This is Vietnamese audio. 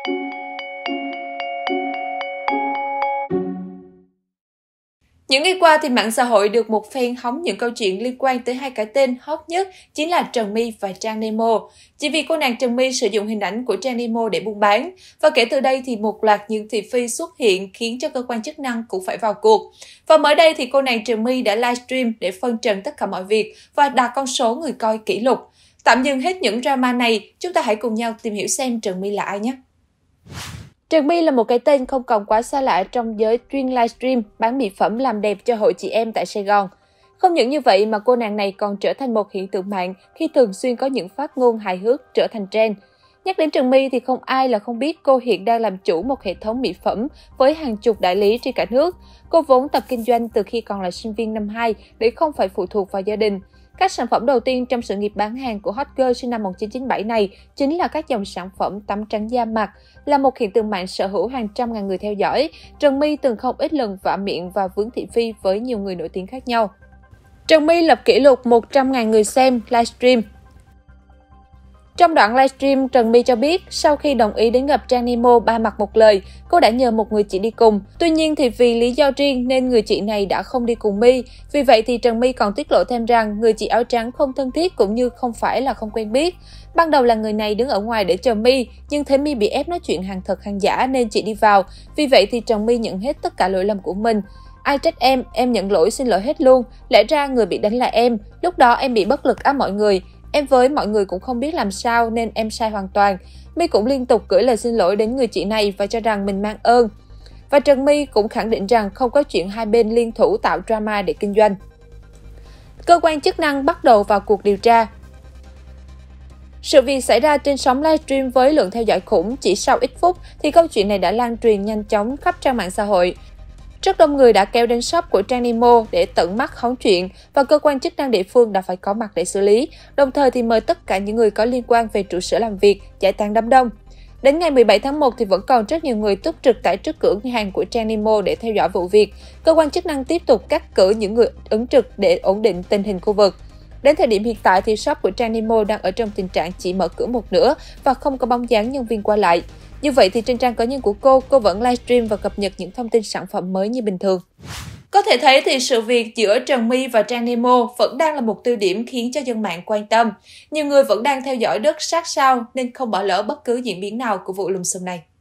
Những ngày qua thì mạng xã hội được một phen hóng những câu chuyện liên quan tới hai cái tên hot nhất chính là Trần My và Trang Nemo. Chỉ vì cô nàng Trần My sử dụng hình ảnh của Trang Nemo để buôn bán. Và kể từ đây thì một loạt những thị phi xuất hiện khiến cho cơ quan chức năng cũng phải vào cuộc. Và mới đây thì cô nàng Trần My đã livestream để phân trần tất cả mọi việc và đạt con số người coi kỷ lục. Tạm dừng hết những drama này, chúng ta hãy cùng nhau tìm hiểu xem Trần My là ai nhé. Trần My là một cái tên không còn quá xa lạ trong giới chuyên livestream bán mỹ phẩm làm đẹp cho hội chị em tại Sài Gòn. Không những như vậy mà cô nàng này còn trở thành một hiện tượng mạng khi thường xuyên có những phát ngôn hài hước trở thành trend. Nhắc đến Trần My thì không ai là không biết cô hiện đang làm chủ một hệ thống mỹ phẩm với hàng chục đại lý trên cả nước. Cô vốn tập kinh doanh từ khi còn là sinh viên năm 2 để không phải phụ thuộc vào gia đình. Các sản phẩm đầu tiên trong sự nghiệp bán hàng của hot girl sinh năm 1997 này chính là các dòng sản phẩm tắm trắng da mặt. Là một hiện tượng mạng sở hữu hàng trăm ngàn người theo dõi, Trần My từng không ít lần vạ miệng và vướng thị phi với nhiều người nổi tiếng khác nhau. Trần My lập kỷ lục 100.000 người xem livestream. Trong đoạn livestream, Trần My cho biết sau khi đồng ý đến gặp Trang Nemo ba mặt một lời, cô đã nhờ một người chị đi cùng. Tuy nhiên thì vì lý do riêng nên người chị này đã không đi cùng My. Vì vậy thì Trần My còn tiết lộ thêm rằng người chị áo trắng không thân thiết cũng như không phải là không quen biết. Ban đầu là người này đứng ở ngoài để chờ My, nhưng thấy My bị ép nói chuyện hàng thật hàng giả nên chị đi vào. Vì vậy thì Trần My nhận hết tất cả lỗi lầm của mình. Ai trách em nhận lỗi xin lỗi hết luôn. Lẽ ra người bị đánh là em. Lúc đó em bị bất lực áp mọi người. Em với mọi người cũng không biết làm sao nên em sai hoàn toàn. My cũng liên tục gửi lời xin lỗi đến người chị này và cho rằng mình mang ơn. Và Trần My cũng khẳng định rằng không có chuyện hai bên liên thủ tạo drama để kinh doanh. Cơ quan chức năng bắt đầu vào cuộc điều tra. Sự việc xảy ra trên sóng livestream với lượng theo dõi khủng, chỉ sau ít phút thì câu chuyện này đã lan truyền nhanh chóng khắp trang mạng xã hội. Rất đông người đã kéo đến shop của Trang Nemo để tận mắt hóng chuyện và cơ quan chức năng địa phương đã phải có mặt để xử lý, đồng thời thì mời tất cả những người có liên quan về trụ sở làm việc, giải tán đám đông. Đến ngày 17 tháng 1 thì vẫn còn rất nhiều người túc trực tại trước cửa hàng của Trang Nemo để theo dõi vụ việc. Cơ quan chức năng tiếp tục cắt cử những người ứng trực để ổn định tình hình khu vực. Đến thời điểm hiện tại thì shop của Trang Nemo đang ở trong tình trạng chỉ mở cửa một nửa và không có bóng dáng nhân viên qua lại. Như vậy thì trên trang cá nhân của cô vẫn livestream và cập nhật những thông tin sản phẩm mới như bình thường. Có thể thấy thì sự việc giữa Trần My và Trang Nemo vẫn đang là một tiêu điểm khiến cho dân mạng quan tâm. Nhiều người vẫn đang theo dõi rất sát sao nên không bỏ lỡ bất cứ diễn biến nào của vụ lùm xùm này.